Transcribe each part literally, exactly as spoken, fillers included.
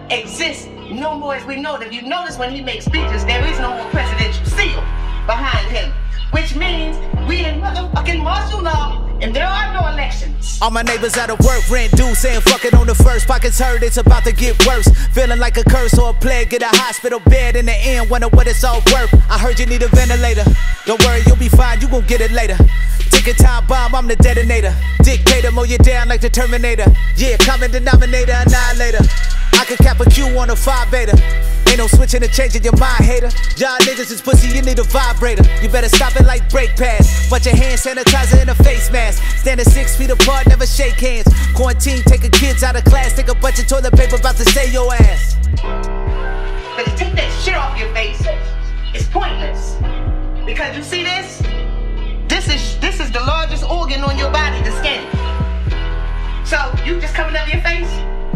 exist no more as we know it. If you notice when he makes speeches, there is no more presidential seal behind him, which means we in motherfucking martial law and there are no elections. All my neighbors out of work, rent due, saying fuck it on the first. Pockets hurt, it's about to get worse. Feeling like a curse or a plague, get a hospital bed in the end, wonder what it's all worth. I heard you need a ventilator, don't worry, you'll be fine, you gon' get it later. Ticking time bomb, I'm the detonator. Dictator, mow you down like the Terminator. Yeah, common denominator, annihilator. I could cap a Q on a five beta. Ain't no switching or changing your mind, hater. Y'all niggas is pussy, you need a vibrator. You better stop it like brake pads. Bunch of hand sanitizer in a face mask. Standing six feet apart, never shake hands. Quarantine, taking kids out of class. Take a bunch of toilet paper, about to say your ass. But to take that shit off your face, it's pointless. Because you see this? This is this is the largest organ on your body, the skin. So you just coming up your face?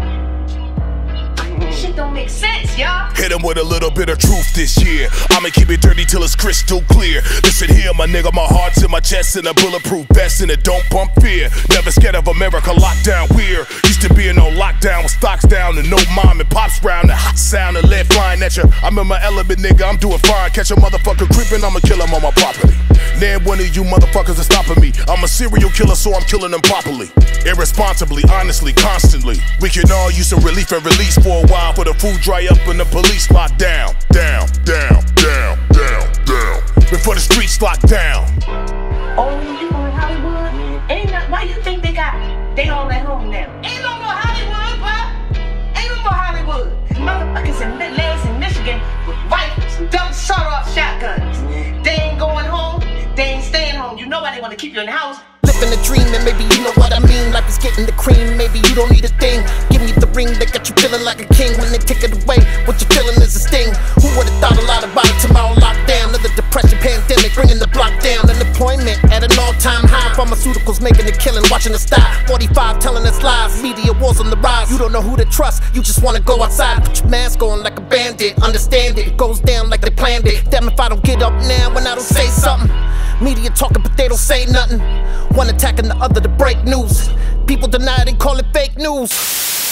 Shit don't make sense, y'all. Hit him with a little bit of truth this year. I'ma keep it dirty till it's crystal clear. Listen here, my nigga, my heart's in my chest and a bulletproof vest and it don't pump fear. Never scared of America, lockdown weird. Used to be in no lockdown with stocks down and no mom and pops round. The hot sound and lead flying at you. I'm in my element, nigga, I'm doing fine. Catch a motherfucker creeping, I'ma kill him on my property. Name one of you motherfuckers is stopping me. I'm a serial killer, so I'm killing them properly. Irresponsibly, honestly, constantly. We can all use some relief and release for a while. For the food dry up and the police lock down. Down, down, down, down, down. Before the streets lock down. All these people in Hollywood, ain't no, why you think they got, they all at home now? Ain't no more Hollywood, bro. Ain't no more Hollywood. Motherfuckers in Lansing, Michigan with rifles, double sawed-off shotguns. They ain't going home, they ain't staying home. You know why they want to keep you in the house. Living a dream and maybe you know what I mean. Life is getting the cream, maybe you don't need a thing. Give me the ring that got you feeling like a king. When they take it away, what you're feeling is a sting. Who would've thought a lot about it? Tomorrow lockdown, another depression pandemic, bringing the block down. Unemployment at an all-time high. Pharmaceuticals making a killing, watching the stop. forty-five telling us lies, media wars on the rise. You don't know who to trust, you just wanna go outside. Put your mask on like a bandit, understand it. It goes down like they planned it. Damn if I don't get up now when I don't say something. Media talking but they don't say nothing. One attacking the other to break news. People deny it and call it fake news.